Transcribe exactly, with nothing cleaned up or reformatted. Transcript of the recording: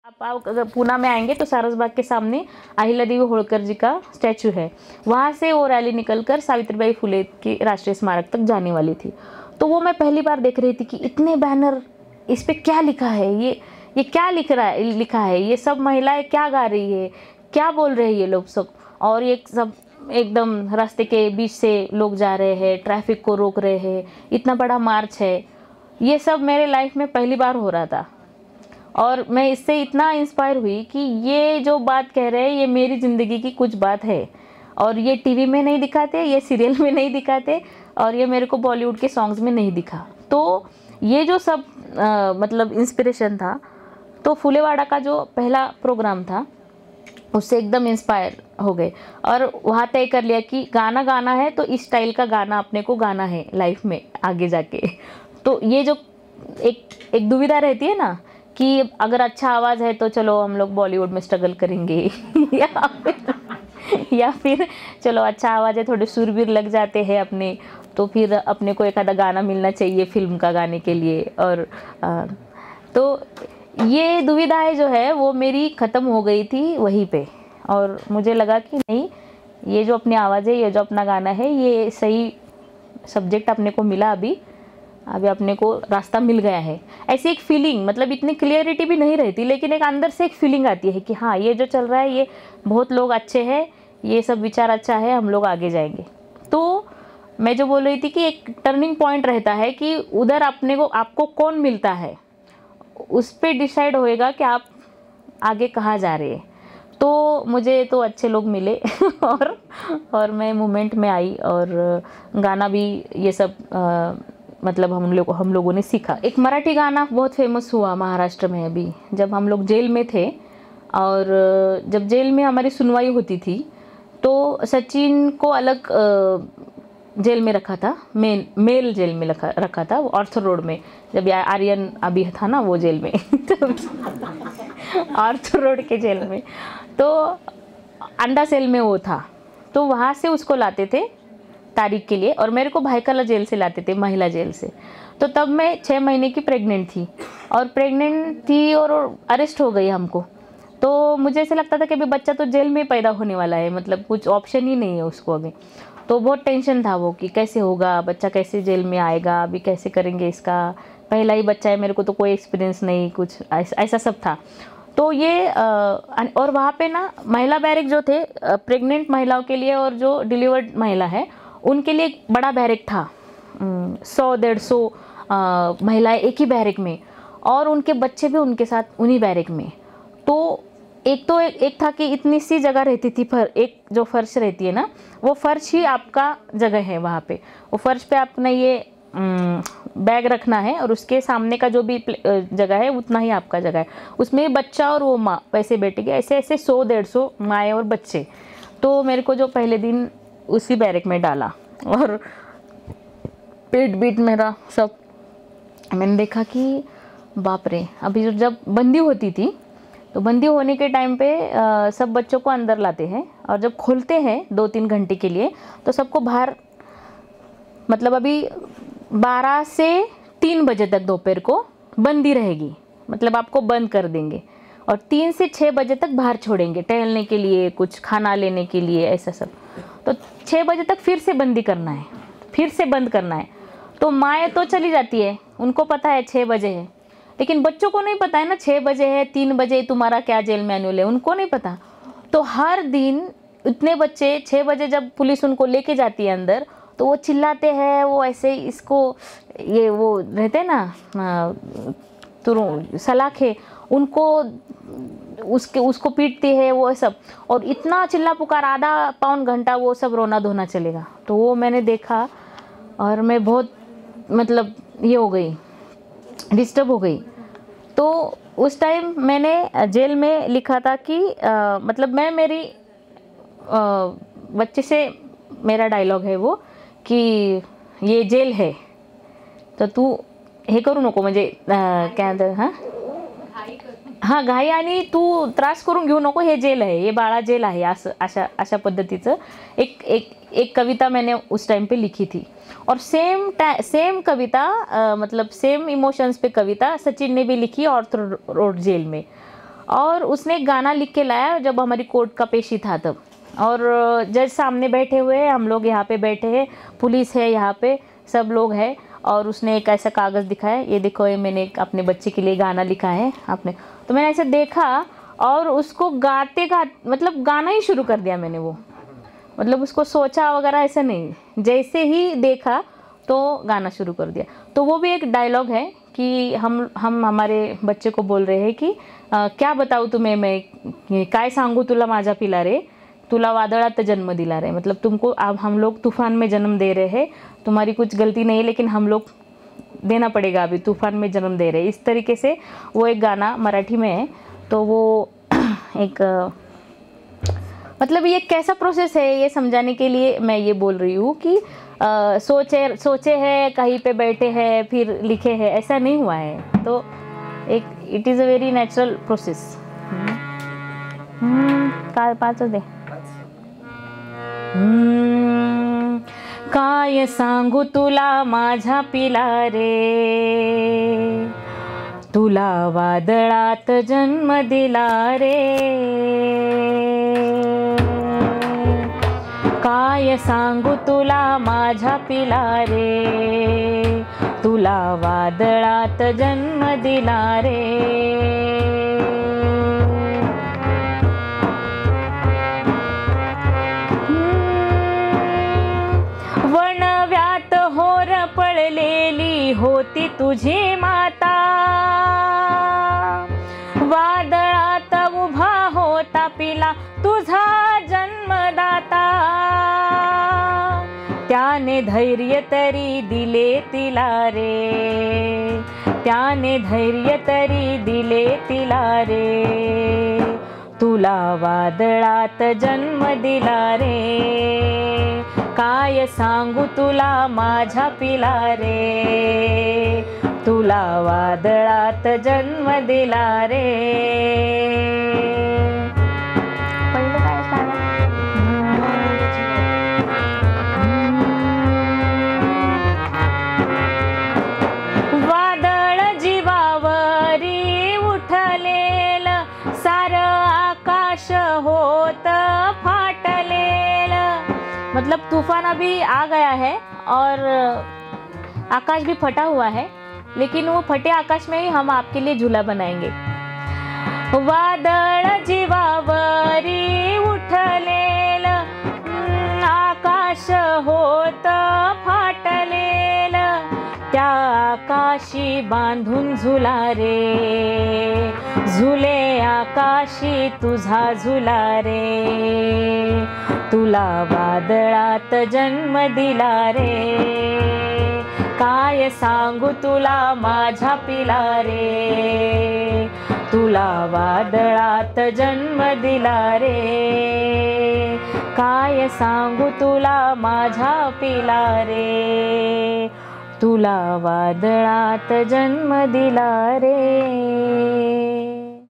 आप आप अगर पूना में आएंगे तो सारसबाग के सामने अहिल्या देवी होळकर जी का स्टैचू है। वहाँ से वो रैली निकलकर सावित्रीबाई फुले के राष्ट्रीय स्मारक तक जाने वाली थी। तो वो मैं पहली बार देख रही थी कि इतने बैनर, इस पे क्या लिखा है, ये ये क्या लिख रहा है लिखा है ये सब महिलाएं क्या गा रही है, क्या बोल रहे हैं ये लोग सब। और ये सब एकदम रास्ते के बीच से लोग जा रहे हैं, ट्रैफिक को रोक रहे हैं, इतना बड़ा मार्च है। ये सब मेरे लाइफ में पहली बार हो रहा था और मैं इससे इतना इंस्पायर हुई कि ये जो बात कह रहे हैं ये मेरी ज़िंदगी की कुछ बात है और ये टीवी में नहीं दिखाते, ये सीरियल में नहीं दिखाते और ये मेरे को बॉलीवुड के सॉन्ग्स में नहीं दिखा। तो ये जो सब आ, मतलब इंस्पिरेशन था, तो फुलेवाड़ा का जो पहला प्रोग्राम था उससे एकदम इंस्पायर हो गए और वहाँ तय कर लिया कि गाना गाना है तो इस स्टाइल का गाना अपने को गाना है लाइफ में आगे जाके। तो ये जो एक एक दुविधा रहती है ना कि अगर अच्छा आवाज़ है तो चलो हम लोग बॉलीवुड में स्ट्रगल करेंगे या फिर या फिर चलो अच्छा आवाज़ है, थोड़े सुरबीर लग जाते हैं अपने, तो फिर अपने को एक आधा गाना मिलना चाहिए फिल्म का गाने के लिए। और आ, तो ये दुविधाएं जो है वो मेरी ख़त्म हो गई थी वहीं पे और मुझे लगा कि नहीं, ये जो अपनी आवाज़ है, ये जो अपना गाना है, ये सही सब्जेक्ट अपने को मिला, अभी अभी अपने को रास्ता मिल गया है। ऐसी एक फीलिंग, मतलब इतनी क्लियरिटी भी नहीं रहती लेकिन एक अंदर से एक फीलिंग आती है कि हाँ, ये जो चल रहा है ये बहुत लोग अच्छे हैं, ये सब विचार अच्छा है, हम लोग आगे जाएंगे। तो मैं जो बोल रही थी कि एक टर्निंग पॉइंट रहता है कि उधर अपने को आपको कौन मिलता है, उस पर डिसाइड होएगा कि आप आगे कहाँ जा रहे हैं। तो मुझे तो अच्छे लोग मिले और और मैं मूवमेंट में आई और गाना भी ये सब आ, मतलब हम लोग हम लोगों ने सीखा। एक मराठी गाना बहुत फेमस हुआ महाराष्ट्र में अभी, जब हम लोग जेल में थे और जब जेल में हमारी सुनवाई होती थी तो सचिन को अलग जेल में रखा था, मेन मेल जेल में रखा रखा था, ऑर्थर रोड में, जब आर्यन अभी था ना वो जेल में ऑर्थर रोड के जेल में, तो अंडा सेल में वो था, तो वहाँ से उसको लाते थे तारीख के लिए और मेरे को भाईकला जेल से लाते थे, महिला जेल से। तो तब मैं छः महीने की प्रेग्नेंट थी और प्रेग्नेंट थी और अरेस्ट हो गई हमको। तो मुझे ऐसा लगता था कि अभी बच्चा तो जेल में पैदा होने वाला है, मतलब कुछ ऑप्शन ही नहीं है उसको अभी। तो बहुत टेंशन था वो कि कैसे होगा बच्चा, कैसे जेल में आएगा, अभी कैसे करेंगे, इसका पहला ही बच्चा है, मेरे को तो कोई एक्सपीरियंस नहीं, कुछ ऐसा ऐसा सब था। तो ये और वहाँ पे ना महिला बैरक जो थे प्रेग्नेंट महिलाओं के लिए और जो डिलीवर्ड महिला है उनके लिए एक बड़ा बैरक था, सौ डेढ़ सौ महिलाएं एक ही बैरक में और उनके बच्चे भी उनके साथ उन्हीं बैरक में। तो एक तो एक, एक था कि इतनी सी जगह रहती थी, फर एक जो फर्श रहती है ना, वो फर्श ही आपका जगह है वहाँ पे। वो फर्श पे आपने ये बैग रखना है और उसके सामने का जो भी जगह है उतना ही आपका जगह है, उसमें बच्चा और वो माँ वैसे बैठेगी, ऐसे ऐसे सौ डेढ़ सौ माएँ और बच्चे। तो मेरे को जो पहले दिन उसी बैरक में डाला और पेट बीट मेरा सब, मैंने देखा कि बाप रे, अभी जब बंदी होती थी तो बंदी होने के टाइम पे आ, सब बच्चों को अंदर लाते हैं और जब खोलते हैं दो तीन घंटे के लिए तो सबको बाहर, मतलब अभी बारह से तीन बजे तक दोपहर को बंदी रहेगी, मतलब आपको बंद कर देंगे और तीन से छः बजे तक बाहर छोड़ेंगे टहलने के लिए, कुछ खाना लेने के लिए, ऐसा सब। तो छः बजे तक फिर से बंदी करना है, फिर से बंद करना है। तो माएँ तो चली जाती है, उनको पता है छः बजे है, लेकिन बच्चों को नहीं पता है ना छः बजे है, तीन बजे तुम्हारा क्या जेल मैनुअल है, उनको नहीं पता। तो हर दिन इतने बच्चे छः बजे जब पुलिस उनको लेके जाती है अंदर तो वो चिल्लाते हैं, वो ऐसे इसको ये वो रहते ना तो सलाखे, उनको उसके उसको पीटती है वो सब, और इतना चिल्ला पुकार, आधा पौन घंटा वो सब रोना धोना चलेगा। तो वो मैंने देखा और मैं बहुत मतलब ये हो गई, डिस्टर्ब हो गई। तो उस टाइम मैंने जेल में लिखा था कि आ, मतलब मैं मेरी आ, बच्चे से मेरा डायलॉग है वो कि ये जेल है तर तू हे करू नको, म्हणजे काय म्हणतात, हां हां घाई आणि तू त्रास करून घेऊ नको, हे जेल आहे, हे बाळा जेल आहे, असं अशा अशा पद्धतीचं एक एक एक कविता मैंने उस टाइम पे लिखी थी। और सेम सेम कविता आ, मतलब सेम इमोशंस पे कविता सचिन ने भी लिखी ऑर्थर रोड जेल में। और उसने एक गाना लिख के लाया जब हमारी कोर्ट का पेशी था तब, और जज सामने बैठे हुए हैं, हम लोग यहाँ पे बैठे हैं, पुलिस है यहाँ पे, सब लोग हैं, और उसने एक ऐसा कागज़ दिखाया, ये देखो ये मैंने अपने बच्चे के लिए गाना लिखा है आपने। तो मैंने ऐसे देखा और उसको गाते गा मतलब गाना ही शुरू कर दिया मैंने, वो मतलब उसको सोचा वगैरह ऐसा नहीं, जैसे ही देखा तो गाना शुरू कर दिया। तो वो भी एक डायलॉग है कि हम हम हमारे बच्चे को बोल रहे हैं कि आ, क्या बताऊँ तुम्हें मैं, काय सांगू तुला माझा पिला रे, तुला वादळात जन्म दिला रे, मतलब तुमको अब हम लोग तूफान में जन्म दे रहे हैं, तुम्हारी कुछ गलती नहीं है लेकिन हम लोग देना पड़ेगा, अभी तूफान में जन्म दे रहे हैं, इस तरीके से वो एक गाना मराठी में है। तो वो एक मतलब ये कैसा प्रोसेस है ये समझाने के लिए मैं ये बोल रही हूँ कि आ, सोचे सोचे हैं कहीं पे बैठे हैं फिर लिखे हैं, ऐसा नहीं हुआ है। तो एक it is a very natural process. का पाच दे। हम्म, काय सांगू तुला माझा पिला रे, तुला वादळात जन्म दिला रे, काय सांगू तुला माझा पिला रे, तुला वादळात जन्म दिला रे। वणव्यात होर पळलेली होती तुझी माता, वादळात उभा होता पिला तुझा जन्मदाता, त्याने धैर्य तरी दिले तिला रे, त्याने धैर्य तरी दिले तिला रे, तुला वादळात जन्म दिला रे, काय सांगू तुला माझा पिला रे, तुला वादळात जन्म दिला रे। पहिलं काय सांगा? वादळ जीवावरी उठलेल, सार आकाश होत फाटलेल, मतलब तूफान अभी आ गया है और आकाश भी फटा हुआ है, लेकिन वो फटे आकाश में ही हम आपके लिए झूला बनाएंगे। वादळ जीवावरी उठलेल, आकाश होत फाटलेल, त्या आकाशी बांधून झुला रे, झुले आकाशी तुझा झुला रे, तुला वादळात जन्म दिला रे, काय सांगू तुला माझा पिला रे, तुला वादळात जन्म दिला रे, काय सांगू तुला माझा पिला रे, तुला वादळात जन्म दिला रे।